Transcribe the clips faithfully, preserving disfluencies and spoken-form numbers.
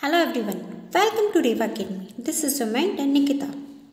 Hello everyone, welcome to Reva Academy. This is Suman and Nikita.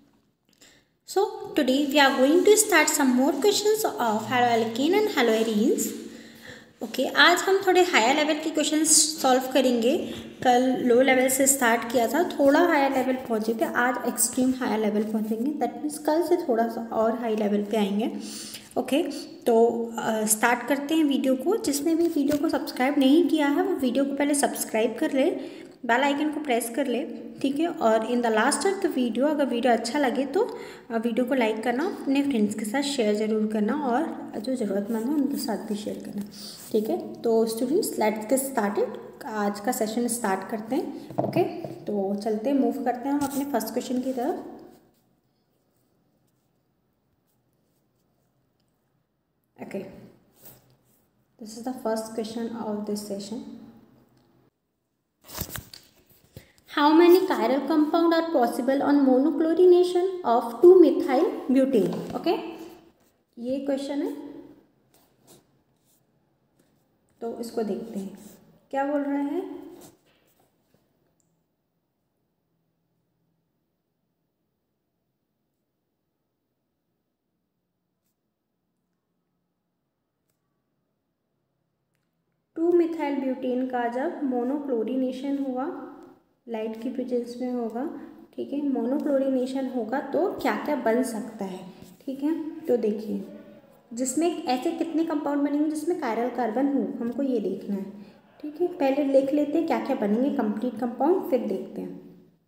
So today we are going to start some more questions of haloalkane and haloarenes. Okay okay, आज हम थोड़े higher level के questions solve करेंगे. कल low level से start किया था, थोड़ा हायर लेवल पहुंचे थे, आज एक्सट्रीम हायर लेवल पहुंचेंगे. दैट मीन्स कल से थोड़ा सा और हाई लेवल पे आएंगे. ओके okay, तो स्टार्ट uh, करते हैं वीडियो को. जिसने भी वीडियो को सब्सक्राइब नहीं किया है वो वीडियो को पहले सब्सक्राइब कर ले, बेल आइकन को प्रेस कर ले, ठीक है. और in the last of the video अगर वीडियो अच्छा लगे तो वीडियो को लाइक करना, अपने फ्रेंड्स के साथ शेयर ज़रूर करना और जो ज़रूरतमंद हो उनके साथ भी शेयर करना, ठीक है. तो स्टूडेंट्स लेट्स गेट स्टार्टेड. आज का सेशन स्टार्ट करते हैं. Okay okay? तो चलते हैं, मूव करते हैं हम अपने फर्स्ट क्वेश्चन की तरफ. Okay, this is the first question of this session. How many chiral compound are possible on monochlorination of two methyl butane? Okay, ये क्वेश्चन है तो इसको देखते हैं क्या बोल रहा है. टू मिथाइल ब्यूटेन का जब मोनोक्लोरिनेशन हुआ, लाइट की प्रेजेंस में होगा, ठीक है, मोनोक्लोरिनेशन होगा तो क्या क्या बन सकता है, ठीक है. तो देखिए जिसमें ऐसे कितने कंपाउंड बनेंगे जिसमें कायरल कार्बन हो, हमको ये देखना है, ठीक है. पहले लिख लेते हैं क्या क्या बनेंगे कंप्लीट कंपाउंड, फिर देखते हैं.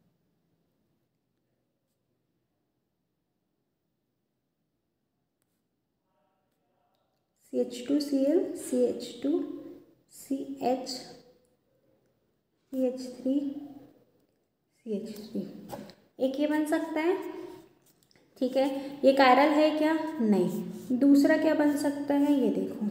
C H two C L, C H two, C H, C H three, C H three. एक ये बन सकता है, ठीक है. ये कायरल है क्या? नहीं. दूसरा क्या बन सकता है, ये देखो,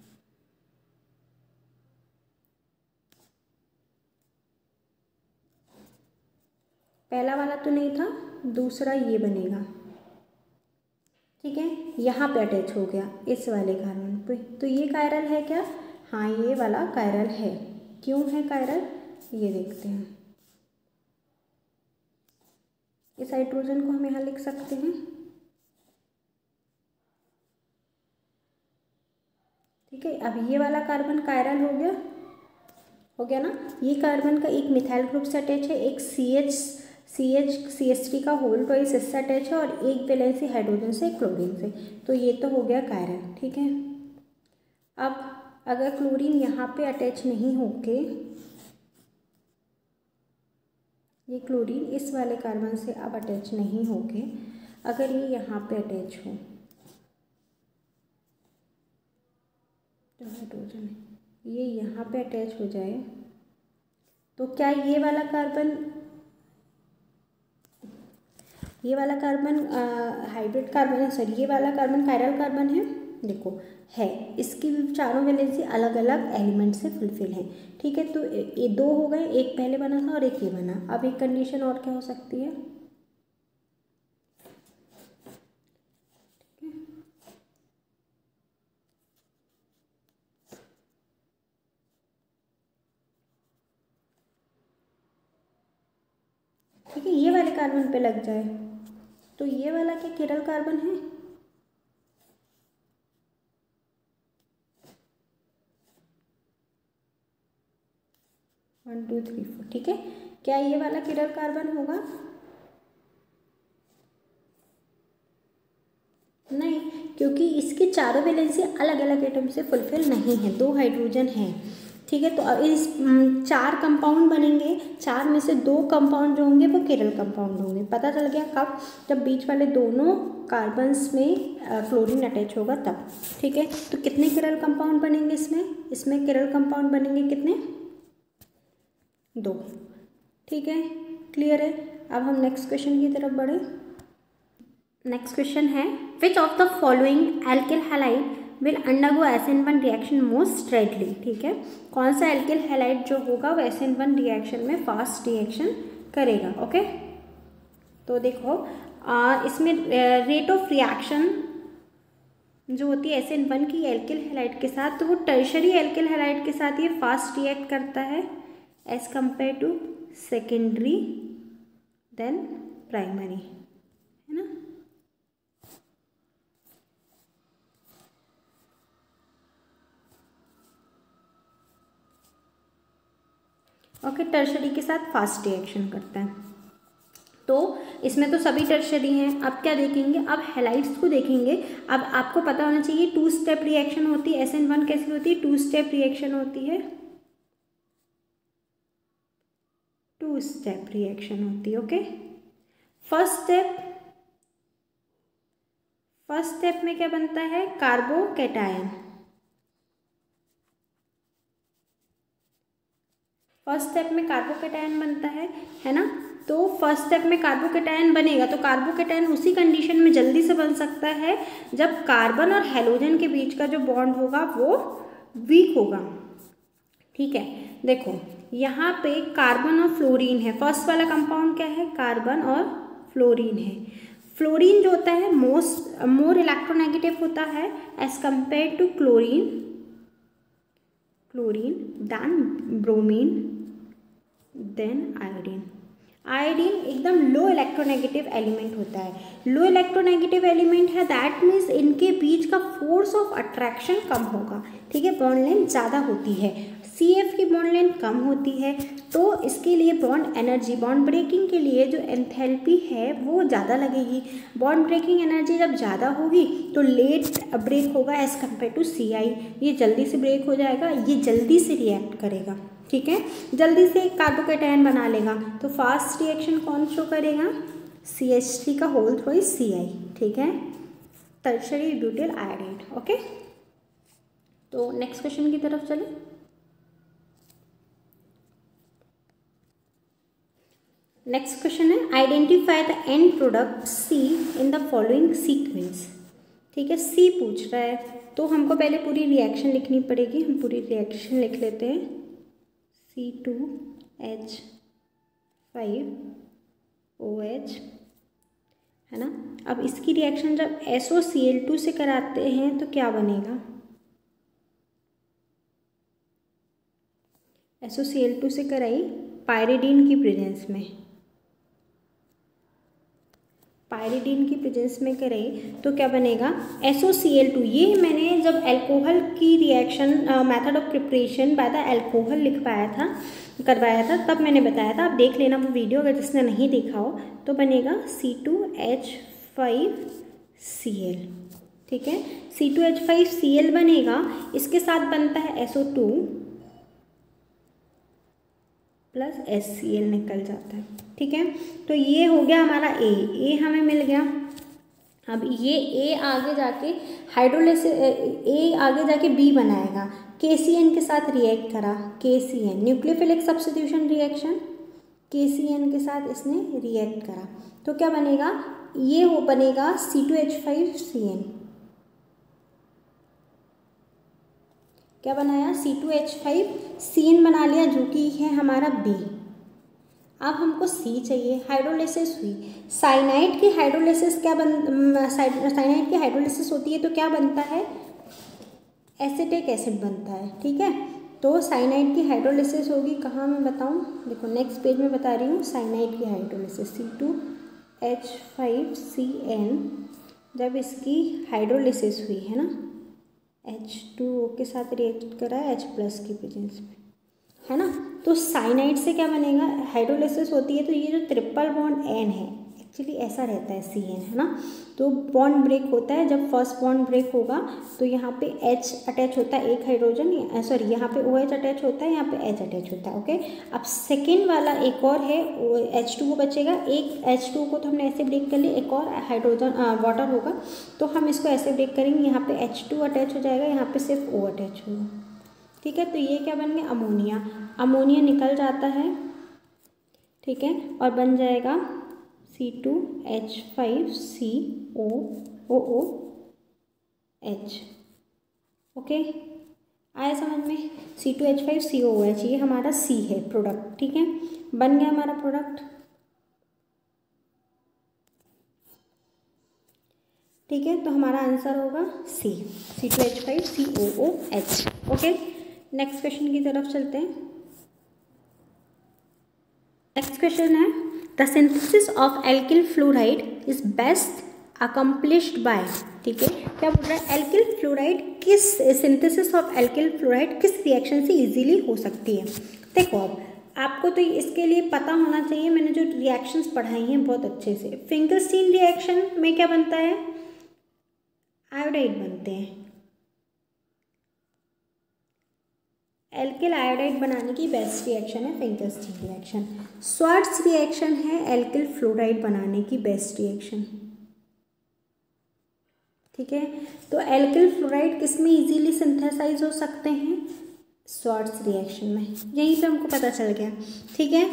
पहला वाला तो नहीं था, दूसरा ये बनेगा, ठीक है. यहाँ पे अटैच हो गया इस वाले कार्बन पे, तो ये कायरल है क्या? हाँ, ये वाला कायरल है. क्यों है कायरल, ये देखते हैं. इस हाइड्रोजन को हम यहाँ लिख सकते हैं, ठीक है. अब ये वाला कार्बन कायरल हो गया, हो गया ना. ये कार्बन का एक मिथाइल ग्रुप से अटैच है, एक C H C H C H three का होल ट्वाइस इससे अटैच है और एक वैलेंसी हाइड्रोजन से, क्लोरीन से. तो ये तो हो गया कायरल, ठीक है. अब अगर क्लोरीन यहाँ पे अटैच नहीं होके, ये क्लोरीन इस वाले कार्बन से अब अटैच नहीं होके, अगर ये यहाँ पे अटैच हो तो हाइड्रोजन ये यहाँ पे अटैच हो जाए, तो क्या ये वाला कार्बन, ये वाला कार्बन हाइब्रिड कार्बन है, सॉरी ये वाला कार्बन कायरल कार्बन है. देखो है, इसकी भी चारों वैलेंसी अलग अलग एलिमेंट से फुलफिल है, ठीक है. तो ये दो हो गए, एक पहले बना था और एक ये बना. अब एक कंडीशन और क्या हो सकती है, ठीक है, ये वाले कार्बन पे लग जाए. तो ये वाला क्या किरल कार्बन है? वन टू थ्री फोर, ठीक है. क्या ये वाला किरल कार्बन होगा? नहीं, क्योंकि इसके चारों वैलेंसी अलग अलग एटम से फुलफिल नहीं है, दो हाइड्रोजन हैं, ठीक है. तो अब इस चार कंपाउंड बनेंगे, चार में से दो कंपाउंड जो होंगे वो किरल कंपाउंड होंगे. पता चल गया कब? जब बीच वाले दोनों कार्बन्स में क्लोरीन अटैच होगा तब, ठीक है. तो कितने किरल कंपाउंड बनेंगे इसमें? इसमें किरल कंपाउंड बनेंगे कितने? दो, ठीक है. क्लियर है. अब हम नेक्स्ट क्वेश्चन की तरफ बढ़े. नेक्स्ट क्वेश्चन है, which of the following alkyl halide will undergo S N one reaction most readily, ठीक है. कौन सा एल्किल हैलाइड जो होगा वो एस एन वन रिएक्शन में फास्ट रिएक्शन करेगा. ओके, तो देखो आ, इसमें रेट ऑफ रिएक्शन जो होती है एस एन वन की एल्किल हैलाइड के साथ, तो वो टर्शरी एल्किल हैलाइड के साथ ये फास्ट रिएक्ट करता है as compare to secondary than primary, है ना। ओके, टर्शरी के साथ फास्ट रिएक्शन करता है। तो इसमें तो सभी टर्शरी हैं। अब क्या देखेंगे, अब हैलाइड्स को देखेंगे। अब आपको पता होना चाहिए टू स्टेप रिएक्शन होती है। एस एन वन कैसी होती है, टू स्टेप रिएक्शन होती है, टू स्टेप रिएक्शन होती है। Okay, first step, first step में क्या बनता है, कार्बोकैटायन। फर्स्ट स्टेप में कार्बोकैटायन बनता है, है ना। तो फर्स्ट स्टेप में कार्बोकैटायन बनेगा, तो कार्बोकैटायन उसी कंडीशन में जल्दी से बन सकता है जब कार्बन और हैलोजन के बीच का जो बॉन्ड होगा वो वीक होगा। ठीक है, देखो यहाँ पे कार्बन और फ्लोरीन है। फर्स्ट वाला कंपाउंड क्या है, कार्बन और फ्लोरीन है। फ्लोरीन जो होता है मोस्ट मोर इलेक्ट्रोनेगेटिव होता है as compare to chlorine, chlorine than bromine than iodine. Iodine एकदम लो इलेक्ट्रोनेगेटिव एलिमेंट होता है। लो इलेक्ट्रोनेगेटिव एलिमेंट है, दैट मीन्स इनके बीच का फोर्स ऑफ अट्रैक्शन कम होगा। ठीक है, बॉन्ड लेंथ ज़्यादा होती है, सी एफ की बॉन्ड लेंथ कम होती है, तो इसके लिए बॉन्ड एनर्जी, बॉन्ड ब्रेकिंग के लिए जो एंथैल्पी है वो ज़्यादा लगेगी। बॉन्ड ब्रेकिंग एनर्जी जब ज़्यादा होगी तो लेट ब्रेक होगा as compare to C I. ये जल्दी से ब्रेक हो जाएगा, ये जल्दी से रिएक्ट करेगा। ठीक है, जल्दी से कार्बोकैटायन बना लेगा। तो फास्ट रिएक्शन कौन शो करेगा, सी एच थ्री का होल थ्रू सी आई। ठीक है, टर्शरी ब्यूटाइल आयोडाइड। ओके, तो नेक्स्ट क्वेश्चन की तरफ चले। नेक्स्ट क्वेश्चन है, identify the end product C in the following sequence. ठीक है, सी पूछ रहा है तो हमको पहले पूरी रिएक्शन लिखनी पड़ेगी। हम पूरी रिएक्शन लिख लेते हैं, C two H five O H, है ना। अब इसकी रिएक्शन जब S O C L two से कराते हैं तो क्या बनेगा, S O C L two से कराई पायरिडीन की प्रेजेंस में, पायरिडीन की प्रेजेंस में करें तो क्या बनेगा, S O C L two. ये मैंने जब अल्कोहल की reaction method of preparation by the alcohol लिखवाया था, करवाया था, तब मैंने बताया था। आप देख लेना वो वीडियो अगर जिसने नहीं देखा हो तो। बनेगा C two H five C L. ठीक है, C two H five C L बनेगा, इसके साथ बनता है S O two plus S C L निकल जाता है। ठीक है, तो ये हो गया हमारा ए, ए हमें मिल गया। अब ये ए आगे जाके हाइड्रोलिसिस, ए आगे जाके बी बनाएगा, के सी एन के साथ रिएक्ट करा, K C N nucleophilic substitution reaction, K C N के साथ इसने रिएक्ट करा तो क्या बनेगा, ये वो बनेगा C two H five C N. क्या बनाया, C two H five C N बना लिया, जो कि है हमारा बी। अब हमको सी चाहिए, हाइड्रोलिसिस हुई, साइनाइड की हाइड्रोलिसिस क्या बन, साइनाइड की हाइड्रोलिसिस होती है तो क्या बनता है, एसिटिक एसिड बनता है। ठीक है, तो साइनाइड की हाइड्रोलिसिस होगी कहाँ, मैं बताऊँ, देखो नेक्स्ट पेज में बता रही हूँ। साइनाइड की hydrolysis C two H five C N, जब इसकी हाइड्रोलिसिस हुई है ना, एच टू ओ के साथ रिएक्ट करा है एच प्लस की प्रेजेंस में, है ना। तो साइनाइड से क्या बनेगा, हाइड्रोलिसिस होती है तो ये जो ट्रिपल बॉन्ड एन है, एक्चुअली ऐसा रहता है सी एन, है ना। तो बॉन्ड ब्रेक होता है, जब फर्स्ट बॉन्ड ब्रेक होगा तो यहाँ पे H अटैच होता है, एक हाइड्रोजन, सॉरी यहाँ पे OH अटैच होता है, यहाँ पे H अटैच होता है। ओके, अब सेकेंड वाला एक और है, एच टू ओ बचेगा, एक एच टू ओ को तो हमने ऐसे ब्रेक कर लिया, एक और हाइड्रोजन वाटर होगा तो हम इसको ऐसे ब्रेक करेंगे, यहाँ पे एच टू अटैच हो जाएगा, यहाँ पे सिर्फ O अटैच होगा। ठीक है, तो ये क्या बन गया, अमोनिया। अमोनिया निकल जाता है, ठीक है, और बन जाएगा C two H five C O O O H. Okay, आया समझ में, C two H five C O O H, ये हमारा सी है प्रोडक्ट। ठीक है, बन गया हमारा प्रोडक्ट। ठीक है, तो हमारा आंसर होगा C, C two H five C O O H. Okay, next question की तरफ चलते हैं। नेक्स्ट क्वेश्चन है the synthesis of alkyl fluoride is best accomplished by, ठीक है, क्या बोल रहा है, एल्किल फ्लोराइड किस सिंथेसिस ऑफ एल्किल फ्लोराइड किस रिएक्शन से इजीली हो सकती है। देखो अब आपको तो इसके लिए पता होना चाहिए, मैंने जो रिएक्शंस पढ़ाई हैं बहुत अच्छे से। फिंकलस्टीन रिएक्शन में क्या बनता है, आयोडाइड बनते हैं, एल्किल आयोडाइड बनाने की बेस्ट रिएक्शन है फिंकलस्टीन रिएक्शन। स्वार्ट्ज रिएक्शन है एल्किल फ्लोराइड बनाने की बेस्ट रिएक्शन, ठीक है। तो एल्किल फ्लोराइड किस में इजीली सिंथेसाइज हो सकते हैं, स्वार्ट्ज रिएक्शन में, यहीं पे हमको पता चल गया, ठीक है।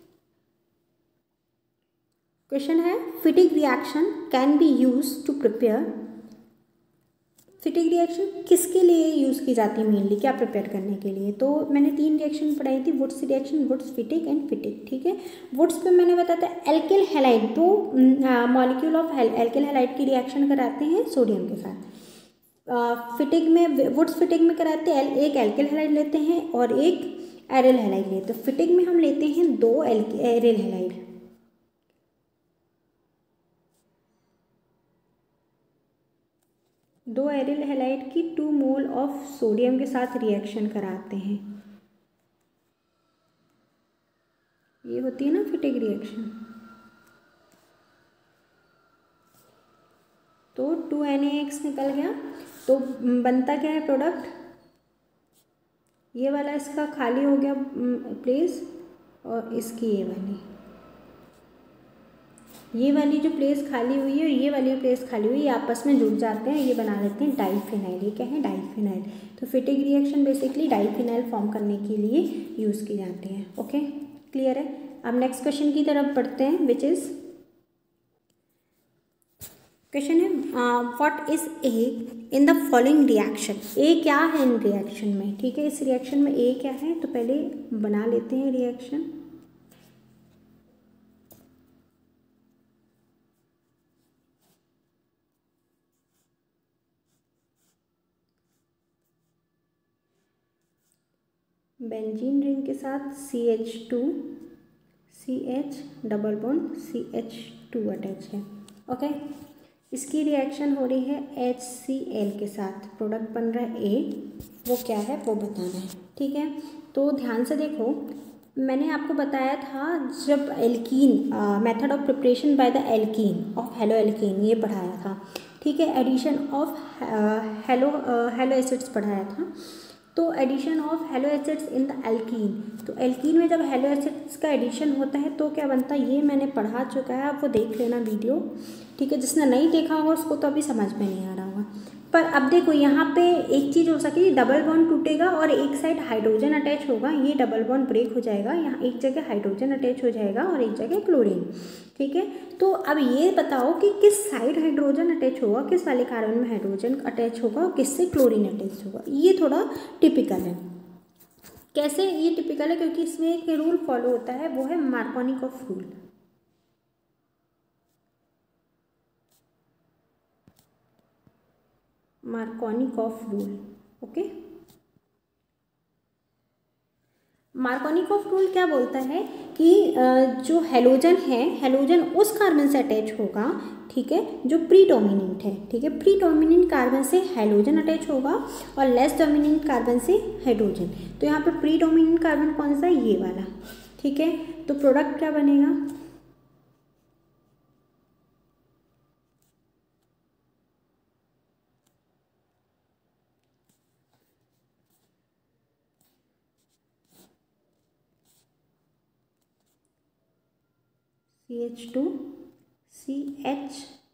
क्वेश्चन है Fittig reaction can be use to prepare, Fittig reaction किसके लिए यूज़ की जाती है मेनली, क्या प्रिपेयर करने के लिए। तो मैंने तीन रिएक्शन पढ़ाई थी, Wurtz reaction, Wurtz Fittig and Fittig, ठीक है। वुड्स पे मैंने बताया था एल्किल हैलाइड, दो मॉलिक्यूल ऑफ एल्किल हैलाइड की रिएक्शन कराते हैं सोडियम के साथ। फिटिक में, वुड्स फिटिक में कराते हैं एक एल्किल हैलाइड लेते हैं और एक एरिल हैलाइड लेते हैं। फिटिक में हम लेते हैं दो एरिल हैलाइड, दो एरिल हैलाइड की टू मोल ऑफ सोडियम के साथ रिएक्शन कराते हैं, ये होती है ना फिटिक रिएक्शन। तो टू एन ए एक्स निकल गया, तो बनता क्या है प्रोडक्ट, ये वाला इसका खाली हो गया प्लेस और इसकी ये वाली, ये वाली जो प्लेस खाली हुई है और ये वाली प्लेस खाली हुई है, ये आपस में जुड़ जाते हैं, ये बना लेते हैं डाइफिनाइल। ये क्या है, डाइफिनाइल। तो Fittig reaction basically diphenyl form करने के लिए यूज़ की जाती है। ओके, क्लियर है। अब नेक्स्ट क्वेश्चन की तरफ बढ़ते हैं, विच इज़ क्वेश्चन है what is A in the following reaction. A क्या है इन रिएक्शन में, ठीक है, इस रिएक्शन में ए क्या है, तो पहले बना लेते हैं रिएक्शन। बेंजीन रिंग के साथ C H two, C H double bond C H two attach है। ओके, इसकी रिएक्शन हो रही है एच सी एल के साथ, प्रोडक्ट बन रहा है ए, वो क्या है वो बताना है, ठीक है। तो ध्यान से देखो, मैंने आपको बताया था जब alkene method of preparation by the alkene of halo alkene ये पढ़ाया था, ठीक है। Addition of halo halo acids पढ़ाया था। तो addition of halo acids in the alkene, तो एल्कीन में जब हेलो एसिड्स का एडिशन होता है तो क्या बनता है, ये मैंने पढ़ा चुका है, आप वो देख लेना वीडियो, ठीक है। जिसने नहीं देखा होगा उसको तो अभी समझ में नहीं आ रहा होगा। पर अब देखो यहाँ पे एक चीज़ हो सके, डबल बॉन्ड टूटेगा और एक साइड हाइड्रोजन अटैच होगा, ये डबल बॉन्ड ब्रेक हो जाएगा, यहाँ एक जगह हाइड्रोजन अटैच हो जाएगा और एक जगह क्लोरीन, ठीक है। तो अब ये बताओ कि किस साइड हाइड्रोजन अटैच होगा, किस वाले कार्बन में हाइड्रोजन अटैच होगा और किससे क्लोरीन अटैच होगा। ये थोड़ा टिपिकल है। कैसे ये टिपिकल है, क्योंकि इसमें एक रूल फॉलो होता है, वो है Markovnikov rule. Markovnikov rule, okay. Markovnikov rule क्या बोलता है कि जो हेलोजन है, हेलोजन उस कार्बन से अटैच होगा, ठीक है, जो प्री डोमिनेंट है, ठीक है। प्री डोमिनेंट कार्बन से हेलोजन अटैच होगा और लेस डोमिनेंट कार्बन से हाइड्रोजन। तो यहाँ पर प्री डोमिनेंट कार्बन कौन सा है, ये वाला, ठीक है। तो प्रोडक्ट क्या बनेगा, C H two C H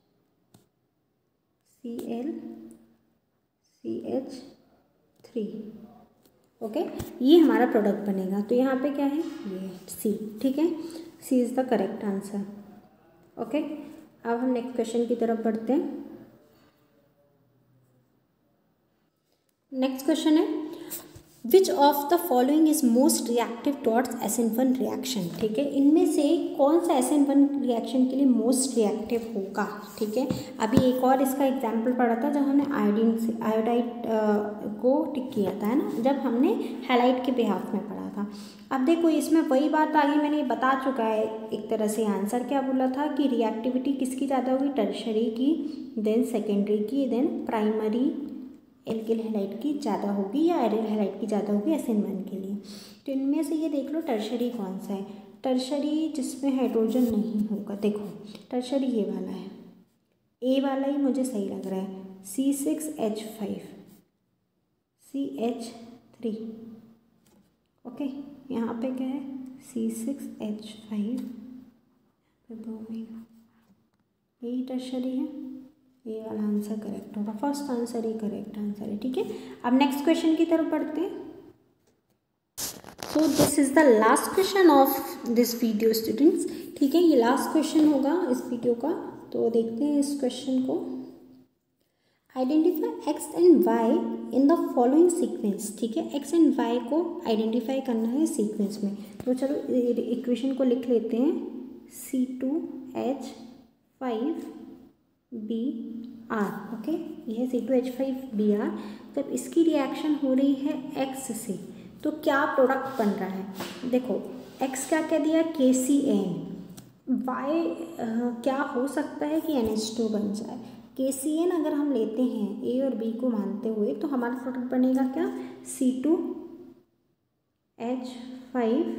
C L C H three, okay, ये हमारा प्रोडक्ट बनेगा। तो यहाँ पे क्या है, ये सी, ठीक है, C is the correct answer. Okay, अब हम नेक्स्ट क्वेश्चन की तरफ बढ़ते हैं। नेक्स्ट क्वेश्चन है which of the following is most reactive towards S N one reaction, ठीक है, इनमें से कौन सा एस एन वन रिएक्शन के लिए मोस्ट रिएक्टिव होगा, ठीक है। अभी एक और इसका एग्जाम्पल पढ़ा था जब हमने आयोडीन से आयोडाइड को टिक किया था, है ना, जब हमने हैलाइड के बिहाफ में पढ़ा था। अब देखो इसमें वही बात आगे मैंने बता चुका है एक तरह से आंसर, क्या बोला था कि रिएक्टिविटी किसकी ज़्यादा होगी, टर्शरी की, देन सेकेंडरी की, देन प्राइमरी एल्किल हैलाइड की ज़्यादा होगी या एरिल हैलाइड की ज़्यादा होगी एस एन वन के लिए। तो इनमें से ये देख लो टर्शरी कौन सा है, टर्शरी जिसमें हाइड्रोजन नहीं होगा, देखो टर्शरी ये वाला है, ए वाला ही मुझे सही लग रहा है, C six H five C H three, okay, यहाँ पे क्या है C six H five bromine, यही टर्शरी है, ये वाला आंसर करेक्ट होगा, फर्स्ट आंसर ही करेक्ट आंसर है, ठीक है। अब नेक्स्ट क्वेश्चन की तरफ बढ़ते हैं। So this is the last question of this video students, ठीक है, ये लास्ट क्वेश्चन होगा इस वीडियो का। तो देखते हैं इस क्वेश्चन को। Identify X and Y in the following sequence, ठीक है, एक्स एंड वाई को आइडेंटिफाई करना है सीक्वेंस में। तो चलो इक्वेशन को लिख लेते हैं, C two H five B R, okay, यह C two H five B R. जब इसकी रिएक्शन हो रही है एक्स से तो क्या प्रोडक्ट बन रहा है, देखो एक्स क्या कह दिया, के सी एन, वाई क्या हो सकता है कि एन एच टू बन जाए, के सी एन अगर हम लेते हैं ए और बी को मानते हुए तो हमारा प्रोडक्ट बनेगा क्या, C two H five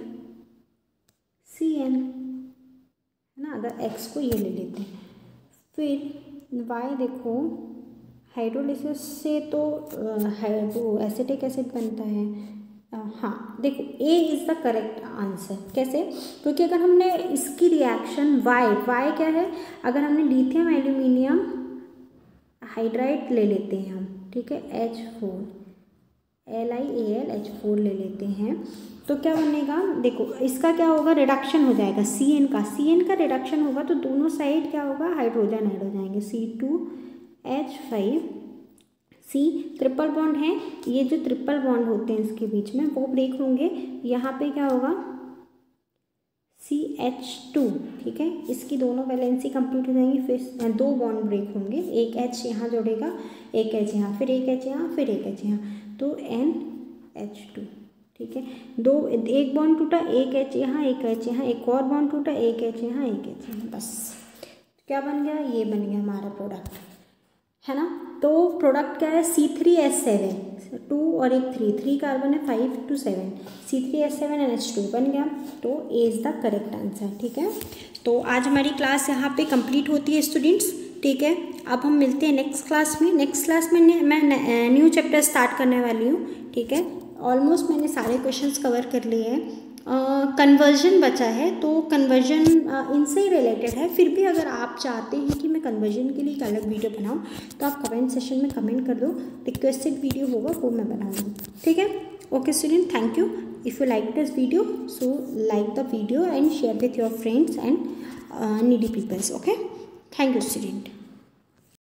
C N, है ना, अगर एक्स को ये ले लेते हैं। फिर वाई देखो हाइड्रोलिसिस से तो वो एसिटिक एसिड बनता है, आ, हाँ देखो A is the correct answer, कैसे, क्योंकि अगर हमने इसकी रिएक्शन वाई वाई क्या है, अगर हमने लिथियम एल्यूमिनियम हाइड्राइड ले लेते हैं हम, ठीक है, H four L I A L H four ले लेते हैं तो क्या बनेगा, देखो इसका क्या होगा, रिडक्शन हो जाएगा सी एन का, सी एन का रिडक्शन होगा तो दोनों साइड क्या होगा, हाइड्रोजन ऐड हो जाएंगे, C two H five C triple bond है, ये जो ट्रिपल बॉन्ड होते हैं इसके बीच में वो ब्रेक होंगे, यहाँ पे क्या होगा सी एच टू, ठीक है, इसकी दोनों वैलेंसी कंप्लीट हो जाएंगी, फिर दो बॉन्ड ब्रेक होंगे, एक एच यहाँ जोड़ेगा, एक एच यहाँ, फिर एक एच यहाँ, फिर एक एच यहाँ, तो एन एच टू, ठीक है, दो एक बॉन्ड टूटा, एक एच यहाँ, एक एच यहाँ, एक और बॉन्ड टूटा, एक एच यहाँ, एक एच यहाँ, बस क्या बन गया, ये बन गया हमारा प्रोडक्ट, है ना। तो प्रोडक्ट क्या है, C three S seven, two और एक थ्री, थ्री कार्बन है, five two seven, C three S seven N H two बन गया, तो A is the correct answer, ठीक है। तो आज हमारी क्लास यहाँ पे कंप्लीट होती है स्टूडेंट्स, ठीक है। अब हम मिलते हैं नेक्स्ट क्लास में, नेक्स्ट क्लास में मैं न्यू चैप्टर स्टार्ट करने वाली हूँ, ठीक है। ऑलमोस्ट मैंने सारे क्वेश्चंस कवर कर लिए हैं, कन्वर्जन बचा है, तो कन्वर्जन इनसे ही रिलेटेड है, फिर भी अगर आप चाहते हैं कि मैं कन्वर्जन के लिए एक अलग वीडियो बनाऊं तो आप कमेंट सेशन में कमेंट कर दो, रिक्वेस्टेड वीडियो होगा वो मैं बनाऊंगी, ठीक है। Okay student, thank you. If you like this video so like the video and share with your friends and needy peoples, okay. Thank you student.